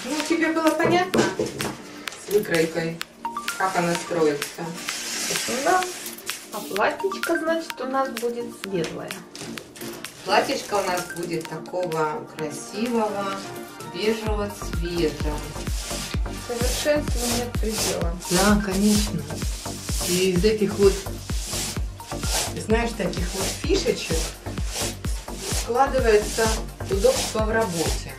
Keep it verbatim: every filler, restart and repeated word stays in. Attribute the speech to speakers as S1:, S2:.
S1: Ну, тебе было понятно с выкройкой, как она строится?
S2: Да. А платьечко, значит, у нас будет светлое.
S1: Платьишко у нас будет такого красивого бежевого цвета.
S2: Совершенству нет предела.
S1: Да, конечно. И из этих вот, знаешь, таких вот фишечек складывается удобство в работе.